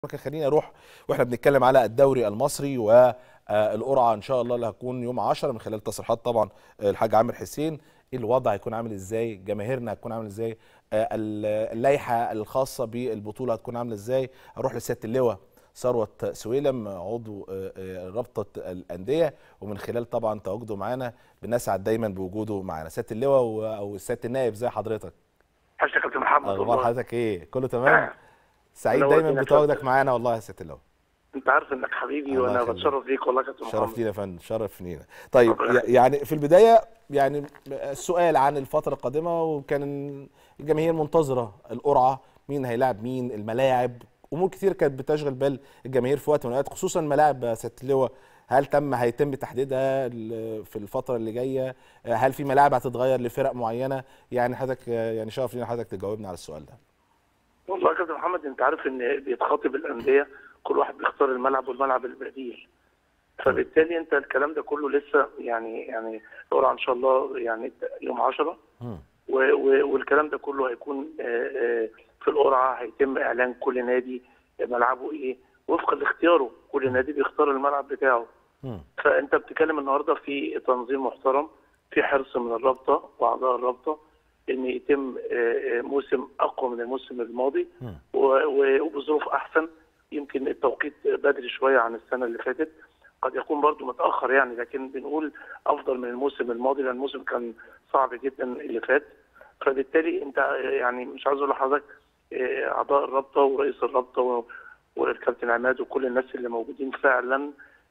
لكن خليني اروح واحنا بنتكلم على الدوري المصري والقرعه ان شاء الله اللي هتكون يوم 10 من خلال تصريحات طبعا الحاج عامر حسين. ايه الوضع هيكون عامل ازاي؟ جماهيرنا هتكون عامل ازاي؟ اللائحه الخاصه بالبطوله هتكون عامله ازاي؟ هروح لسياده اللواء ثروت سويلم عضو رابطه الانديه، ومن خلال طبعا تواجده معانا بنسعد دايما بوجوده معانا. سياده اللواء او سياده النائب، زي حضرتك؟ حضرتك يا كابتن محمد، اخبار حضرتك ايه؟ كله تمام؟ سعيد دايما بتواجدك معانا والله يا سياده اللواء. انت عارف انك حبيبي وانا بتشرف بيك والله يا كابتن محمد. شرف لينا يا فندم، شرف لينا. طيب يعني في البدايه يعني السؤال عن الفتره القادمه، وكان الجماهير منتظره القرعه، مين هيلاعب مين، الملاعب، امور كتير كانت بتشغل بال الجماهير في وقت من الاوقات، خصوصا الملاعب يا سياده اللواء. هل هيتم تحديدها في الفتره اللي جايه؟ هل في ملاعب هتتغير لفرق معينه؟ يعني حضرتك يعني شرف لينا حضرتك تجاوبنا على السؤال ده. والله يا كابتن محمد، انت عارف ان بيتخاطب الانديه، كل واحد بيختار الملعب والملعب البديل، فبالتالي انت الكلام ده كله لسه يعني القرعه ان شاء الله يعني يوم 10 والكلام ده كله هيكون في القرعه هيتم اعلان كل نادي ملعبه ايه وفقا لاختياره. كل نادي بيختار الملعب بتاعه. فانت بتتكلم النهارده في تنظيم محترم، في حرص من الرابطه واعضاء الرابطه ان يتم موسم اقوى من الموسم الماضي وبظروف احسن. يمكن التوقيت بدري شويه عن السنه اللي فاتت، قد يكون برضو متاخر يعني، لكن بنقول افضل من الموسم الماضي لان الموسم كان صعب جدا اللي فات. فبالتالي انت يعني مش عاوز اقول لحضرتك اعضاء الرابطه ورئيس الرابطه والكابتن عماد وكل الناس اللي موجودين فعلا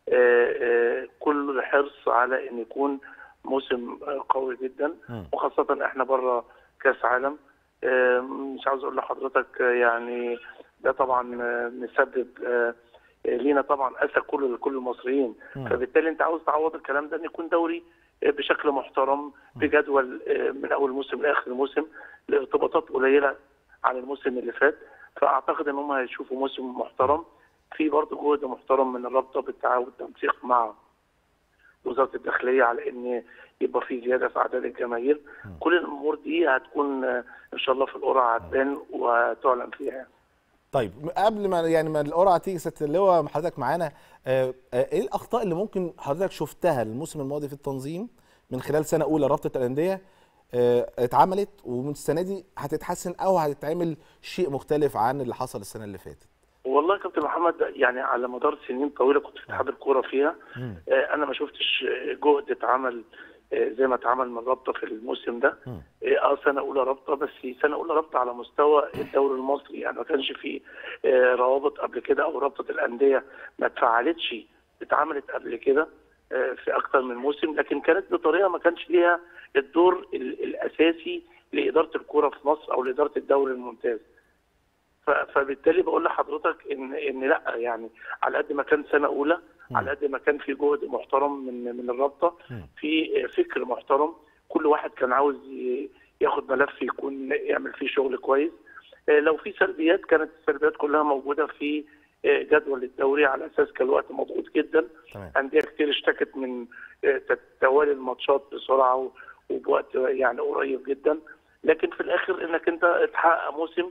كل حرص على ان يكون موسم قوي جدا، وخاصه احنا بره كاس عالم. مش عاوز اقول لحضرتك يعني ده طبعا مسبب لينا طبعا اسى كل المصريين. فبالتالي انت عاوز تعوض الكلام ده ان يكون دوري بشكل محترم بجدول من اول موسم لاخر الموسم، لارتباطات قليله عن الموسم اللي فات. فاعتقد ان هم هيشوفوا موسم محترم، في برضه جهد محترم من الرابطه بالتعاون والتنسيق مع وزاره الداخليه على ان يبقى في زياده في اعداد الجماهير. كل الامور دي هتكون ان شاء الله في القرعه هتبان وتعلن فيها. طيب قبل ما القرعه تيجي سياده اللواء حضرتك معانا، ايه الاخطاء اللي ممكن حضرتك شفتها الموسم الماضي في التنظيم من خلال سنه اولى رابطه الانديه اتعملت، ومن السنه دي هتتحسن او هتتعمل شيء مختلف عن اللي حصل السنه اللي فاتت؟ والله يا كابتن محمد، يعني على مدار سنين طويله كنت في اتحاد الكوره فيها، انا ما شفتش جهد اتعمل زي ما اتعمل من رابطه في الموسم ده. سنه اولى رابطه، بس سنه اولى رابطه على مستوى الدوري المصري، يعني ما كانش في روابط قبل كده او رابطه الانديه ما اتفعلتش، اتعملت قبل كده في اكثر من موسم، لكن كانت بطريقه ما كانش ليها الدور الاساسي لاداره الكوره في مصر او لاداره الدوري الممتاز. فبالتالي بقول لحضرتك ان لا، يعني على قد ما كان سنه اولى، على قد ما كان في جهد محترم من الرابطه، في فكر محترم، كل واحد كان عاوز ياخد ملف يكون يعمل فيه شغل كويس. لو في سلبيات، كانت السلبيات كلها موجوده في جدول الدوري، على اساس كان الوقت مضغوط جدا. انديه كتير اشتكت من توالي الماتشات بسرعه وبوقت يعني قريب جدا، لكن في الاخر انك انت تحقق موسم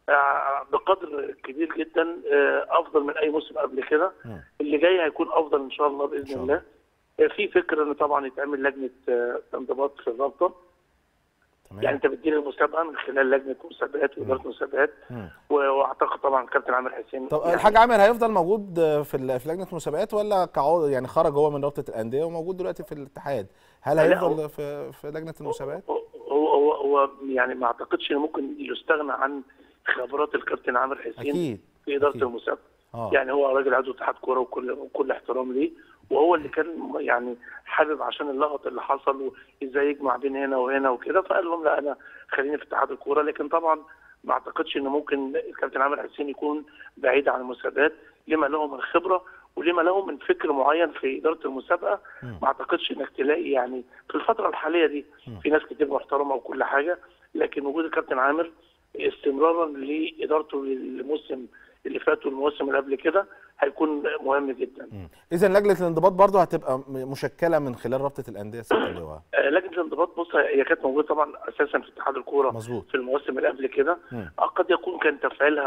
بقدر كبير جدا افضل من اي موسم قبل كده. اللي جاي هيكون افضل ان شاء الله باذن الله. في فكره ان طبعا يتعمل لجنه انضباط في الرابطه، يعني انت بتدير المسابقه من خلال لجنه مسابقات واداره مسابقات، واعتقد طبعا كابتن عامر حسين. طب يعني الحاج عامر هيفضل موجود في لجنه مسابقات، ولا كعضو يعني خرج هو من رابطه الانديه وموجود دلوقتي في الاتحاد؟ هل هيفضل في لجنه المسابقات؟ هو يعني ما اعتقدش ان ممكن يستغنى عن خبرات الكابتن عامر حسين أكيد. في اداره المسابقه. يعني هو راجل عضو اتحاد كوره وكل احترام ليه، وهو اللي كان يعني حابب عشان اللغط اللي حصل وازاي يجمع بين هنا وهنا وكده، فقال لهم لا، انا خليني في اتحاد الكوره. لكن طبعا ما اعتقدش ان ممكن الكابتن عامر حسين يكون بعيد عن المسابقات، لما له من خبره ولما له من فكر معين في اداره المسابقه. ما اعتقدش انك تلاقي يعني في الفتره الحاليه دي في ناس كتير محترمه وكل حاجه، لكن وجود الكابتن عامر استمرارا لادارته للموسم اللي فات والمواسم اللي قبل كده هيكون مهم جدا. اذا لجنه الانضباط برضه هتبقى مشكله من خلال رابطه الانديه سياده اللواء؟ لجنه الانضباط بص، هي كانت موجوده طبعا اساسا في اتحاد الكوره في المواسم اللي قبل كده. قد يكون كان تفعيلها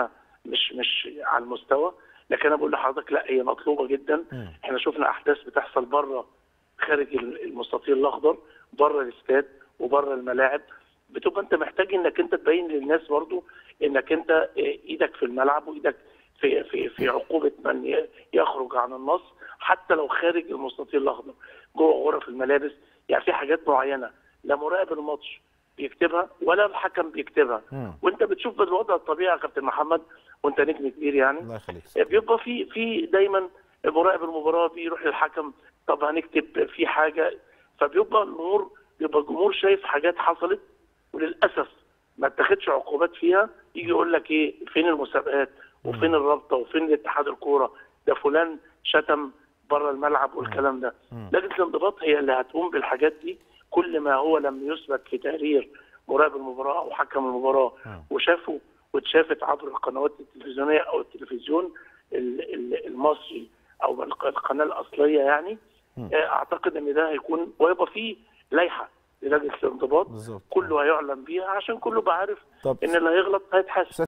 مش على المستوى. لكن انا بقول لحضرتك لا، هي مطلوبه جدا. احنا شفنا احداث بتحصل بره، خارج المستطيل الاخضر، بره الاستاد وبره الملاعب. بتبقى انت محتاج انك انت تبين للناس برضو انك انت ايدك في الملعب، وايدك في عقوبه من يخرج عن النص، حتى لو خارج المستطيل الاخضر جوه غرف الملابس. يعني في حاجات معينه لا مراقب الماتش بيكتبها ولا الحكم بيكتبها. وانت بتشوف بالوضع الطبيعي يا كابتن محمد، وانت نجم كبير يعني، الله يخليك. بيبقى في دايما مراقب المباراه بيروح للحكم، طب هنكتب في حاجه. فبيبقى الامور، بيبقى الجمهور شايف حاجات حصلت وللاسف ما اتخذش عقوبات فيها. يجي يقول لك ايه، فين المسابقات وفين الرابطه وفين الاتحاد الكوره، ده فلان شتم بره الملعب والكلام ده. لجنه الانضباط هي اللي هتقوم بالحاجات دي. كل ما هو لم يثبت في تقرير مراقب المباراه او حكم المباراه وشافه واتشافت عبر القنوات التلفزيونيه او التلفزيون المصري او القناه الاصليه يعني، اعتقد ان ده هيكون، ويبقى فيه لائحه للجنه الانضباط كله هيعلن بيها عشان كله بقى عارف ان اللي هيغلط هيتحاسب.